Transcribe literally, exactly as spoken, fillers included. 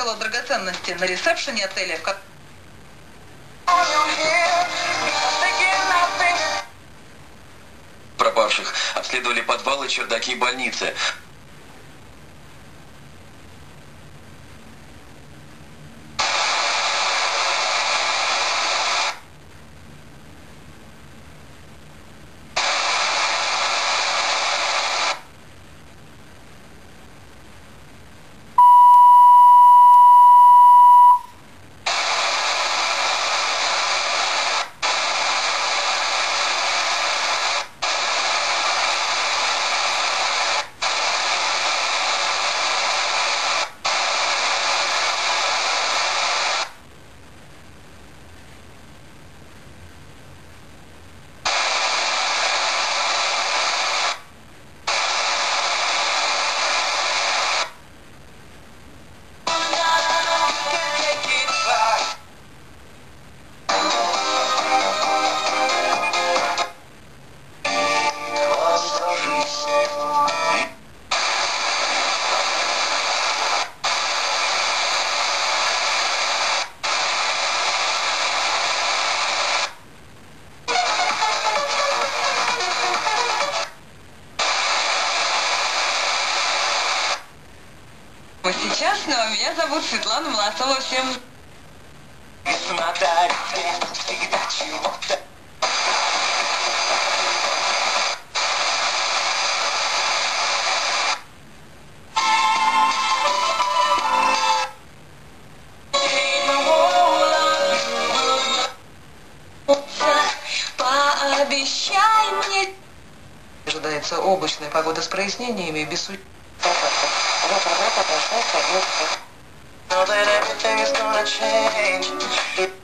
оставила драгоценности на ресепшене отеля, в котором... Пропавших обследовали подвалы, чердаки больницы. Сейчас, но меня зовут Светлана Молодцова. Всем... Пообещай мне. Ожидается облачная погода с прояснениями, без су... Know that everything is gonna change.